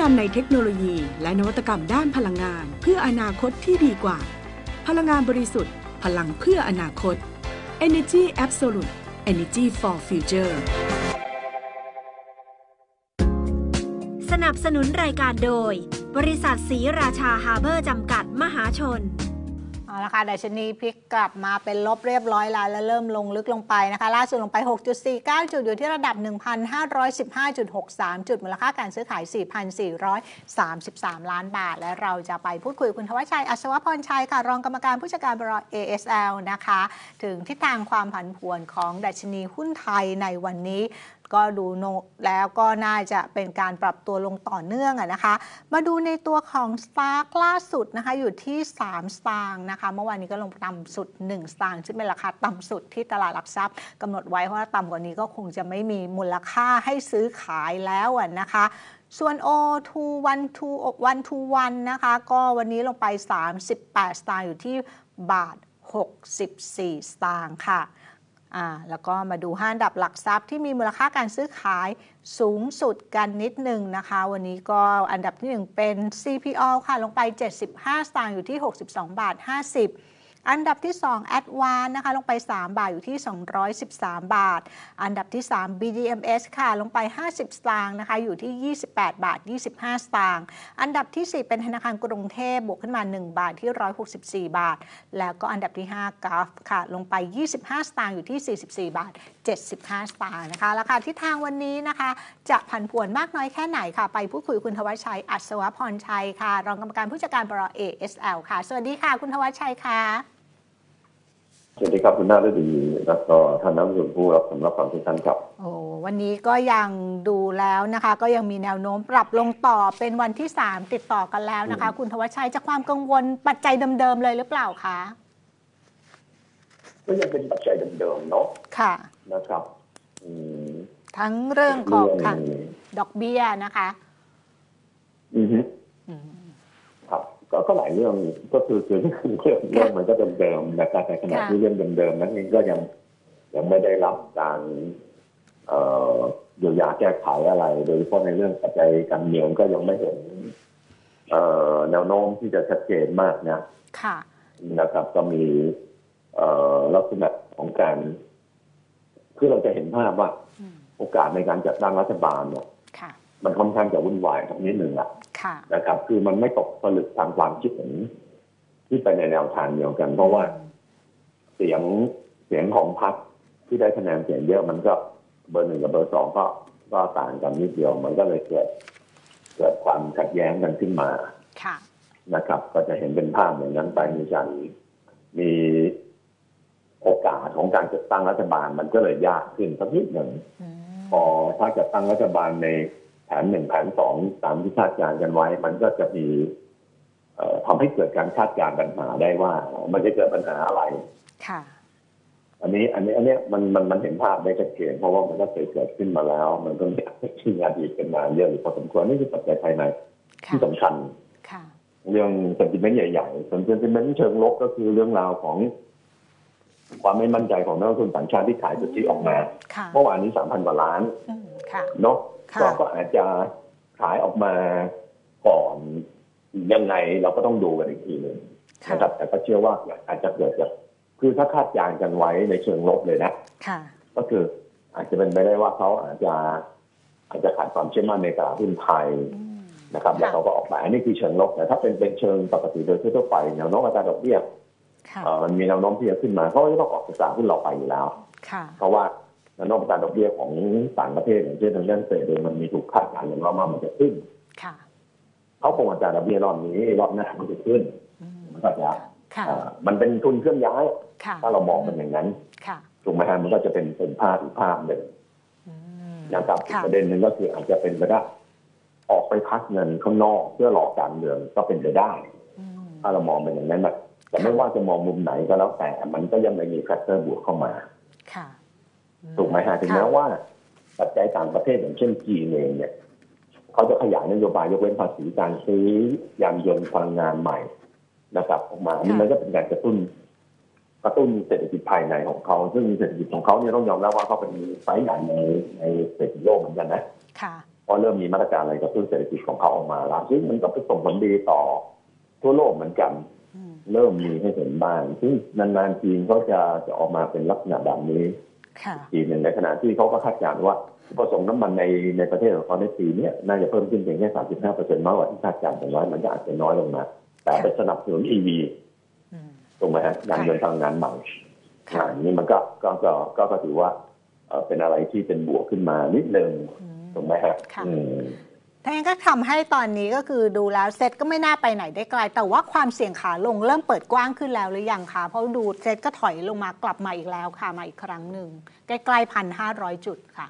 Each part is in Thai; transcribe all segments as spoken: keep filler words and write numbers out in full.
นในเทคโนโลยีและนวัตกรรมด้านพลังงานเพื่ออนาคตที่ดีกว่าพลังงานบริสุทธิ์พลังเพื่ออนาคต Energy Absolute Energy for Future สนับสนุนรายการโดยบริษัทศรีราชาฮาร์เบอร์จำกัดมหาชนเอาละค่ะดัชนีพลิกกลับมาเป็นลบเรียบร้อยแล้วและเริ่มลงลึกลงไปนะคะล่าสุดลงไป หกจุดสี่เก้า จุดอยู่ที่ระดับ หนึ่งพันห้าร้อยสิบห้าจุดหกสาม จุดมูลค่าการซื้อขาย สี่พันสี่ร้อยสามสิบสาม ล้านบาทและเราจะไปพูดคุยกับคุณธวัชชัยอัศวพรชัยค่ะรองกรรมการผู้จัดการบริษัท เอ เอส แอล นะคะถึงทิศทางความผันผวนของดัชนีหุ้นไทยในวันนี้ก็ดูโนแล้วก็น่าจะเป็นการปรับตัวลงต่อเนื่องอะนะคะมาดูในตัวของสตาร์กล่าสุดนะคะอยู่ที่สามสตางค์นะคะเมื่อวานนี้ก็ลงต่ำสุดหนึ่งสตางค์ซึ่งเป็นราคาต่ำสุดที่ตลาดหลักทรัพย์กำหนดไว้เพราะว่าต่ำกว่านี้ก็คงจะไม่มีมูลค่าให้ซื้อขายแล้วอะนะคะส่วน โอ ทู วัน ทู วัน ทู วัน นะคะก็วันนี้ลงไปสามสิบแปดสตางค์อยู่ที่บาทหกสิบสี่สตางค์ค่ะอ่าแล้วก็มาดูห้าอันดับหลักทรัพย์ที่มีมูลค่าการซื้อขายสูงสุดกันนิดหนึ่งนะคะวันนี้ก็อันดับที่หนึ่งเป็น ซี พี โอ ค่ะลงไปเจ็ดสิบห้าสตางค์อยู่ที่หกสิบสองบาทห้าสิบอันดับที่สอง Advance นะคะลงไปสามบาทอยู่ที่สองร้อยสิบสามบาทอันดับที่สาม บี ดี เอ็ม เอส ค่ะลงไปห้าสิบสตางค์นะคะอยู่ที่ยี่สิบแปดบาทยี่สิบห้าสตางค์อันดับที่สี่เป็นธนาคารกรุงเทพบวกขึ้นมาหนึ่งบาทที่หนึ่งร้อยหกสิบสี่บาทแล้วก็อันดับที่ห้า จี เอ เอฟ ค่ะลงไปยี่สิบห้าสตางค์อยู่ที่สี่สิบสี่บาทเจ็ดสิบห้าสตางค์นะคะราคาทิศทางวันนี้นะคะจะผันผวนมากน้อยแค่ไหนค่ะไปพูดคุยคุณธวัชชัยอัศวพรชัยค่ะรองกรรมการผู้จัดการบริษัท เอ เอส แอล ค่ะสวัสดีค่ะคุณธวัชชัยค่ะสวัสดีครับคุณนาฤดีแล้วก็ท่านนักลงทุนผู้รับสำรับฟังทุกท่านครับโอ้วันนี้ก็ยังดูแล้วนะคะก็ยังมีแนวโน้มปรับลงต่อเป็นวันที่สามติดต่อกันแล้วนะคะคุณธวัชชัยจากความกังวลปัจจัยเดิมๆเลยหรือเปล่าคะก็ยังเป็นปัจจัยเดิมๆเนาะค่ะนะครับทั้งเรื่องของค่ะดอกเบี้ยนะคะอือฮึครับก็หลายเรื่องก็คือคือเรื่องเรื่องมันก็เดิมๆนะครับในขณะที่เรื่องเดิมๆนั้นเองก็ยังยังไม่ได้รับการเอ่อเยียวยาแก้ไขอะไรโดยเฉพาะในเรื่องปัจจัยการเงินก็ยังไม่เห็นเอ่อแนวโน้มที่จะชัดเจนมากนะค่ะนะครับก็มีเอ่อลักษณะของการคือเราจะเห็นภาพว่าโอกาสในการจัดตั้งรัฐบาลเนี่ยมันค่อนข้างจะวุ่นวายสักนิดหนึ่งอะนะครับคือมันไม่ตกผลึกทางความคิดเห็นที่ไปในแนวทางเดียวกันเพราะว่าเสียงเสียงของพรรคที่ได้คะแนนเสียงเยอะมันก็เบอร์หนึ่งกับเบอร์สองก็ก็ต่างกันนิดเดียวมันก็เลยเกิดเกิดความขัดแย้งกันขึ้นมานะครับก็จะเห็นเป็นภาพอย่างนั้นไปมีการมีโอกาสของการจัดตั้งรัฐบาลมันก็เลยยากขึ้นสักนิดหนึ่งพอถ้าจะตั้งรัฐบาลในแผนหนึ่งแผนสองตามที่คาดการณ์กันไว้มันก็จะมีทำให้เกิดการคาดการณ์ปัญหาได้ว่ามันจะเกิดปัญหาอะไรค่ะอันนี้อันนี้อันนี้มันมันมันเห็นภาพได้ชัดเจนเพราะว่ามันก็เคยเกิดขึ้นมาแล้วมันก็มีที่งานอีกกันมาเยอะพอสมควรนี่คือปัจจัยภายในที่สำคัญเรื่องเซนติเมนต์ใหญ่ๆส่วนเซนติเมนต์เชิงลบก็คือเรื่องราวของความไม่มั่นใจของนักลงทุนต่างชาติที่ขายสุทธิออกมาเมื่อวานนี้สามพันกว่าล้านเนาะก็อาจจะขายออกมาก่อนยังไงเราก็ต้องดูกันอีกทีหนึ่งนะครับแต่ก็เชื่อว่าอาจจะเกิดจากคือถ้าคาดการณ์กันไว้ในเชิงลบเลยนะก็คืออาจจะเป็นไปได้ว่าเขาอาจจะอาจจะขาดความเชื่อมั่นในตลาดหุ้นไทยนะครับแล้วเขาก็ออกมาอันนี้คือเชิงลบแต่ถ้าเป็นเป็นเชิงปกติโดยทั่วไปแนวโน้มอัตราดอกเบี้ยมันมีแนวโน้มที่จะขึ้นมาเขาจะต้องออกจากตลาดหุ้นเราไปอยู่แล้วเพราะว่าแนวโน้มอัตราดอกเบี้ยของต่างประเทศอย่างเช่นทางด้านเฟดเองมันมีถูกคาดการณ์อย่างว่ามันจะขึ้นเขาคงอัตราดอกเบี้ยรอบนี้รอบหน้ามันจะขึ้นมันก็จะมันเป็นทุนเคลื่อนย้ายถ้าเรามองมันอย่างนั้นถูกไหมฮะมันก็จะเป็นเป็นภาพอีกภาพหนึ่งนะครับประเด็นหนึ่งก็คืออาจจะเป็นไปได้ออกไปพักเงินข้างนอกเพื่อหลอกการเมืองก็เป็นไปได้ถ้าเรามองเป็นอย่างนั้นแต่ไม่ว่าจะมองมุมไหนก็แล้วแต่มันก็ยังไม่มีแฟกเตอร์บวกเข้ามาถูกไหมฮะถึงแม้ว่าปัจจัยต่างประเทศอย่างเช่นจีนเองเนี่ยเขาจะขยายนโยบายยกเว้นภาษีการซื้อยานยนต์พลังงานใหม่นะครับออกมานี่มันก็เป็นการกระตุ้นกระตุ้นเศรษฐกิจภายในของเขาซึ่งเศรษฐกิจของเขาเนี่ยต้องยอมรับว่าเขาเป็นไฟใหญ่ในในเศรษฐกิจโลกเหมือนกันนะเพราะเริ่มมีมาตรการอะไรกระตุ้นเศรษฐกิจของเขาออกมาแล้วซึ่งมันก็ไปส่งผลดีต่อทั่วโลกเหมือนกันเริ่มมีให้เห็นบ้างซึ่งนานๆทีเขาจะจะออกมาเป็นลักษณะแบบนี้ทีหนึ่งในขณะที่เขาก็คาดการณ์ว่าผสมน้ำมันในในประเทศของเขาในปีนี้น่าจะเพิ่มขึ้นเพียงแค่ สามสิบห้าเปอร์เซ็นต์ น้อยกว่าที่คาดการณ์แต่น้อยมันจะอาจจะน้อยลงมาแต่ไปสนับสนุน อี วี ตรงไหมฮะยานยนต์พลังงานใหม่อันนี้มันก็ก็ก็ก็ถือว่าเป็นอะไรที่เป็นบวกขึ้นมานิดนึงตรงไหมฮะทั้งนั้นก็ทำให้ตอนนี้ก็คือดูแล้วเซ็ตก็ไม่น่าไปไหนได้ไกลแต่ว่าความเสี่ยงขาลงเริ่มเปิดกว้างขึ้นแล้วหรือยังคะเพราะดูเซ็ตก็ถอยลงมากลับมาอีกแล้วค่ะมาอีกครั้งหนึ่งใกล้ๆพันห้าร้อยจุดค่ะ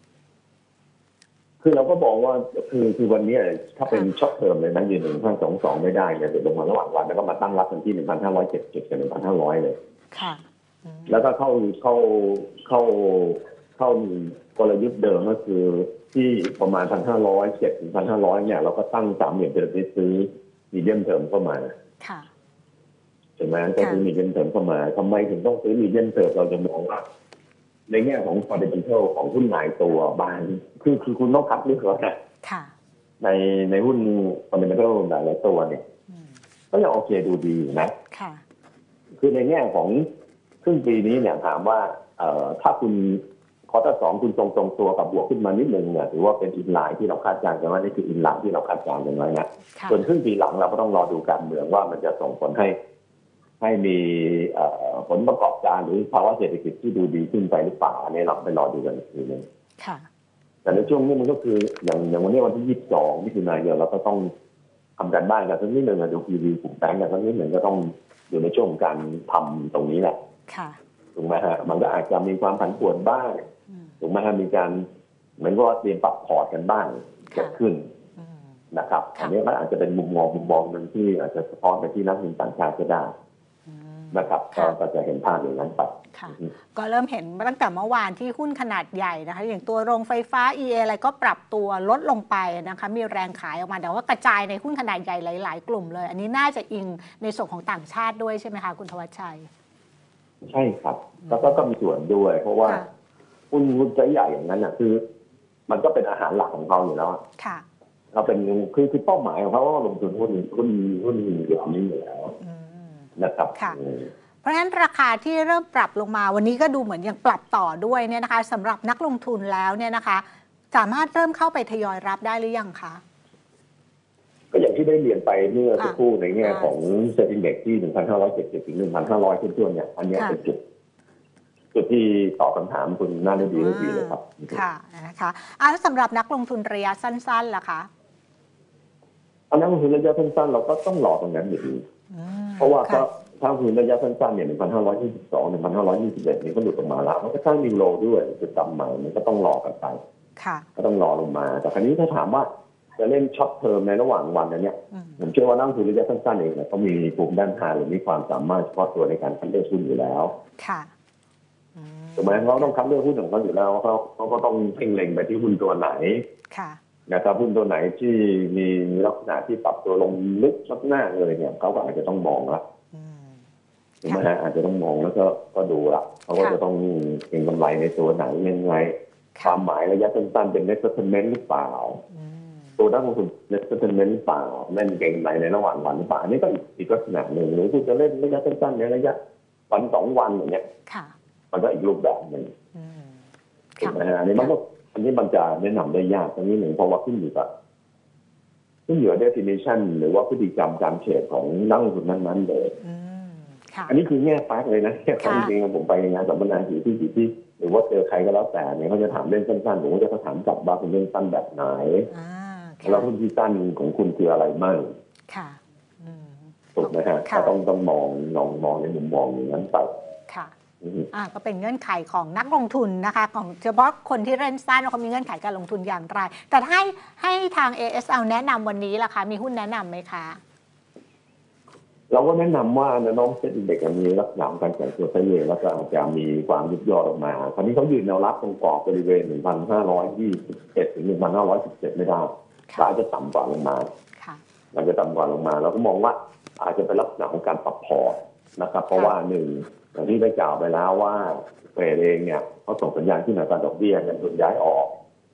คือเราก็บอกว่าคือคือวันนี้ถ้าเป็นช็อตเทอมเลยนะยืนหนึ่งพันสองสองไม่ได้เนี่ยเดี๋ยวลงมาระหว่างวันแล้วก็มาตั้งรับกันที่หนึ่งพันห้าร้อยเจ็ดสิบกับหนึ่งพันห้าร้อยเลยค่ะแล้วก็เข้าเข้าเข้าเข้ากลยุทธ์เดิมก็คือที่ประมาณพันห้าร้อยเจ็ดถึงพันห้าร้อยเนี่ยเราก็ตั้งสามเหลี่ยมเดิมไปซื้อมีเดียมเทอมเข้ามาค่ะใช่ไหมก็คือมีเดียมเทอมเข้ามาทำไมถึงต้องซื้อมีเดียมเทอมเราจะมองว่าในแง่ของ fundamental ของหุ้นหลายตัวบางคือคือคุณต้องคัดเลือกแล้วนะในในหุ้น fundamental หลายหลายตัวเนี่ยก็ยังโอเคดูดีนะคือในแง่ของครึ่งปีนี้เนี่ยถามว่าเอ่อถ้าคุณควอเตอร์สองคุณตรงตรงตัวกับบวกขึ้นมานิดนึงเนี่ยถือว่าเป็นอินไลน์ที่เราคาดการณ์กันว่านี่คืออินไลน์ที่เราคาดการณ์กันไว้นะส่วนครึ่งปีหลังเราก็ต้องรอดูการเมืองว่ามันจะส่งผลให้ให้มีผลประกอบการหรือภาวะเศรษฐกิจที่ดูดีขึ้นไปหรือเปล่าอันนี้เราไปรอดูกันอีกทีนึงแต่ในช่วงนี้มันก็คืออย่างอย่างวันนี้วันที่ยี่สิบสองมิถุนายนเราก็ต้องทำการบ้านกันสักนิดนึงดู พี วี กลุ่มแบงก์กันสักนิดนึงก็ต้องอยู่ในช่วงการทำตรงนี้แหละถูกไหมฮะมันก็อาจจะมีความผันผวนบ้างถูกไหมฮะมีการเหมือนว่าเตรียมปรับพอร์ตกันบ้างเกิดขึ้นนะครับอันนี้มันอาจจะเป็นมุมมองมุมมองนึงที่อาจจะสะท้อนไปที่นักลงทุนต่างชาติก็ได้นะครับก็จะเห็นภาพอย่างนั้นไปก็เริ่มเห็นตั้งแต่เมื่อวานที่หุ้นขนาดใหญ่นะคะอย่างตัวโรงไฟฟ้า อี เอ อะไรก็ปรับตัวลดลงไปนะคะมีแรงขายออกมาแต่ว่ากระจายในหุ้นขนาดใหญ่หลายๆกลุ่มเลยอันนี้น่าจะอิงในส่วนของต่างชาติด้วยใช่ไหมคะคุณธวัชชัยใช่ครับแล้วก็มีส่วนด้วยเพราะว่าหุ้นหุ้นใหญ่อย่างนั้นอ่ะคือมันก็เป็นอาหารหลักของเขาอยู่แล้วค่ะเขาเป็นคือคือเป้าหมายของเขาว่าลงทุนหุ้นหุ้นหุ้นเกี่ยวกับนี้อยู่แล้วนะครับเพราะฉะนั้นราคาที่เริ่มปรับลงมาวันนี้ก็ดูเหมือนยังปรับต่อด้วยเนี่ยนะคะสำหรับนักลงทุนแล้วเนี่ยนะคะสามารถเริ่มเข้าไปทยอยรับได้หรือยังคะก็อย่างที่ได้เรียนไปเมื่อสักครู่ในแง่ของเซ็นดิ้งเด็กที่ หนึ่งพันห้าร้อยเจ็ดสิบ ถึง หนึ่งพันห้าร้อย ขึ้นๆเนี่ยอันนี้เป็นจุดจุดที่ตอบคำถามคุณน่าได้ดีได้ดีเลยครับค่ะนะคะอ่าสำหรับนักลงทุนระยะสั้นๆล่ะคะเอานักลงทุนระยะสั้นๆเราก็ต้องรอตรงนั้นอยู่ดีเพราะว่าก็ถ้าลงทุนระยะสั้นๆเนี่ย หนึ่งพันห้าร้อยยี่สิบสอง หนึ่งพันห้าร้อยยี่สิบเอ็ด นี่ก็หลุดออกมาแล้วมันก็สร้างนิวโลด้วยจุดต่ำใหม่มันก็ต้องรอกันไปก็ต้องรอลงมาแต่คราวนี้ถ้าถามว่าจะเล่นช็อตเทอมในระหว่างวันนั้นเนี่ยผมเชื่อว่านักลงทุนระยะสั้นๆเองเนี่ยเขามีภูมิด้านทางหรือมีความสามารถเฉพาะตัวในการคัดเลือกหุ้นอยู่แล้วค่ะถูกไหมเขาต้องคัดเลือกหุ้นของเขาอยู่แล้วเขาเขาก็ต้องเพ่งเล็งไปที่หุ้นตัวไหนนะครับหุ้นตัวไหนที่มีลักษณะที่ปรับตัวลงลึกชักหน้าเลยเนี่ยเขาก็อาจจะต้องมองละถูกไหมฮะอาจจะต้องมองแล้วก็ก็ดูละเขาก็จะต้องเก็งกำไรในตัวไหนยังไงความหมายระยะสั้นๆเป็น net settlement หรือเปล่าตัวนักลงทุน net settlement หรือเปล่าเล่นเก็งกำไรในระหว่างวันหรือเปล่าอันนี้ก็อีกลักษณะหนึ่งหรือคุณจะเล่นระยะสั้นๆในระยะวันสองวันอย่างเงี้ยมันก็อีกรูปแบบหนึ่งถูกไหมฮะอันนี้มันก็อันนี้มันจะแนะนำได้ยากตรงนี้หนึ่งเพราะว่าขึ้นอยู่กับขึ้นอยู่กับ definition หรือว่าพฤติกรรมการเทรดของนักลงทุนนั้นๆเลยอันนี้คือแง่แฟกต์เลยนะแค่จริงๆผมไปงานสัมมนาที่ที่ที่หรือว่าเจอใครก็แล้วแต่เนี่ยเขาจะถามเรื่องสั้นๆผมก็จะถามกลับว่าคุณเรื่องสั้นแบบไหนแล้วหุ้นที่สั้นของคุณคืออะไรบ้างถูกไหมฮะก็ต้องต้องมองมองมองในมุมมองอย่างนั้นไปค่ะอ่าก็เป็นเงื่อนไขของนักลงทุนนะคะของเฉพาะคนที่เล่นสั้นเขามีเงื่อนไขการลงทุนอย่างไรแต่ให้ให้ทาง เอ เอส แอล แนะนำวันนี้ล่ะคะมีหุ้นแนะนำไหมคะเราก็แนะนำว่าน้องเซ็ตอินเด็กซ์มีลักษณะการแข่งตัวไซด์เวย์แล้วก็อาจจะมีความยุบย่อลงมาคราวนี้เขายืนแนวรับตรงกรอบบริเวณ หนึ่งพันห้าร้อยยี่สิบเอ็ด ถึง หนึ่งพันห้าร้อยสิบเจ็ด ไม่ได้อาจจะต่ำกว่าลงมาอาจจะต่ำกว่าลงมาเราก็มองว่าอาจจะเป็นลักษณะของการปรับพอร์ตนะครับเพราะว่าหนึ่งอย่างที่ได้กล่าวไปแล้วว่าเฟดเองเนี่ยเขาส่งสัญญาณที่หน่วยการดอกเบี้ยเงินทุนย้ายออก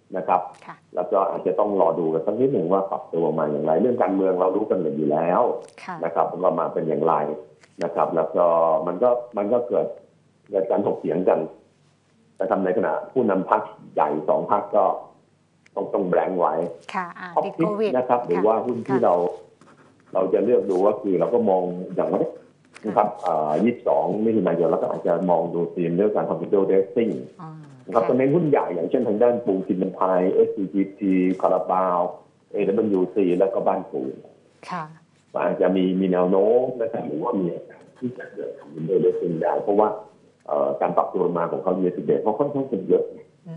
นะครับแล้วก็อาจจะต้องรอดูกันสักนิดหนึ่งว่าปรับตัวมาอย่างไรเรื่องการเมืองเรารู้กันอยู่แล้วนะครับว่ามาเป็นอย่างไรนะครับแล้วก็มันก็มันก็เกิดเกิดการถกเถียงกันนะครับในขณะผู้นำพรรคใหญ่สองพรรคก็ต้องต้องแบงค์ไว้ออฟฟิศนะครับหรือว่าหุ้นที่เราเราจะเลือกดูว่าคือเราก็มองอย่างนี้นะครับยี่สิบสองมิถุนายนแล้วก็อาจจะมองดูธีมเรื่องการทำวิดีโอเดสซิ่งนะครับตัวเน้นหุ้นใหญ่อย่างเช่นทางด้านปูนซีเมนต์ไทย เอส ซี จี ที คาราบาว เอ ดับเบิลยู ซี แล้วก็บ้านปูนอาจจะมีมีแนวโน้มนะครับหรือว่ามีที่จะเกิดทำวิดีโอเดสซิ่งได้เพราะว่าการปรับตัวมาของเขาเยอะสุดเด็ดเพราะค่อนข้างเป็นเยอะ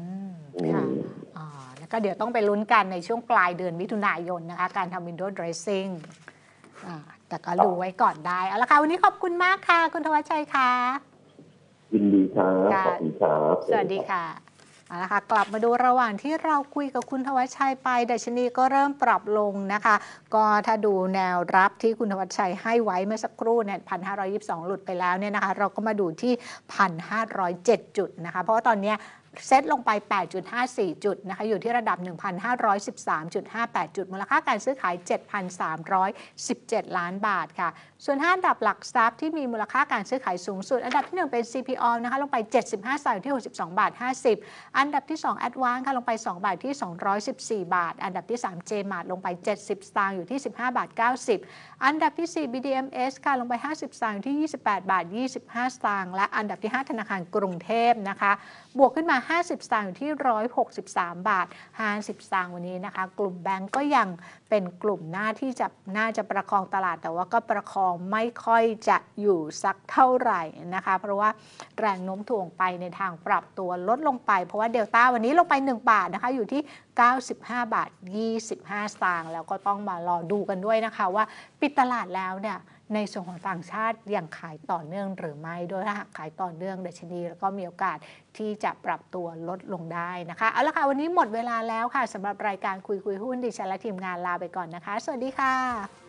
ก็เดี๋ยวต้องไปลุ้นกันในช่วงปลายเดือนมิถุนายนนะคะการทำ window dressing แต่ก็รู้ไว้ก่อนได้เอาละค่ะวันนี้ขอบคุณมากค่ะคุณธวัชชัยค่ะยินดีครับขอบคุณครับสวัสดีค่ะเอาละค่ะกลับมาดูระหว่างที่เราคุยกับคุณธวัชชัยไปดัชนีก็เริ่มปรับลงนะคะก็ถ้าดูแนวรับที่คุณธวัชชัยให้ไว้เมื่อสักครู่เนี่ย หนึ่งพันห้าร้อยยี่สิบสอง หลุดไปแล้วเนี่ยนะคะเราก็มาดูที่ หนึ่งพันห้าร้อยเจ็ด จุดนะคะเพราะว่าตอนนี้เซ็ตลงไป แปดจุดห้าสี่ จุดนะคะอยู่ที่ระดับ หนึ่งพันห้าร้อยสิบสามจุดห้าแปด จุดมูลค่าการซื้อขาย เจ็ดพันสามร้อยสิบเจ็ด ล้านบาทค่ะส่วนห้าอันดับหลักทรัพย์ที่มีมูลค่าการซื้อขายสูงสุดอันดับที่หนึ่งเป็น ซี พี โอ นะคะลงไปเจ็ดสิบห้าสตางค์อยู่ที่หกสิบสองบาทห้าสิบอันดับที่สอง Advance ค่ะลงไปสองบาทที่สองร้อยสิบสี่บาทอันดับที่สาม J-Mart ลงไปเจ็ดสิบสตางค์อยู่ที่สิบห้าบาทเก้าสิบอันดับที่สี่ บี ดี เอ็ม เอส ค่ะลงไปห้าสิบสตางค์อยู่ที่ยี่สิบแปดบาทยี่สิบห้าสตางค์และอันดับที่ห้าธนาคารกรุงเทพนะคะบวกขึ้นมาห้าสิบสตางค์อยู่ที่หนึ่งร้อยหกสิบสามบาทห้าสิบสตางค์วันนี้นะคะกลุ่มแบงก์ก็ยังเป็นกลุ่มหน้าที่จะน่าจะประคองตลาดแต่ว่าก็ประคองไม่ค่อยจะอยู่สักเท่าไหร่นะคะเพราะว่าแรงโน้มถ่วงไปในทางปรับตัวลดลงไปเพราะว่าเดลต้าวันนี้ลงไปหนึ่งบาทนะคะอยู่ที่เก้าสิบห้าบาทยี่สิบห้าสตางค์แล้วก็ต้องมารอดูกันด้วยนะคะว่าปิดตลาดแล้วเนี่ยในส่วนของต่างชาติยังขายต่อเนื่องหรือไม่โดยถ้าหากขายต่อเนื่องดัชนีแล้วก็มีโอกาสที่จะปรับตัวลดลงได้นะคะเอาละค่ะวันนี้หมดเวลาแล้วค่ะสำหรับรายการคุยคุยหุ้นดิฉันและทีมงานลาไปก่อนนะคะสวัสดีค่ะ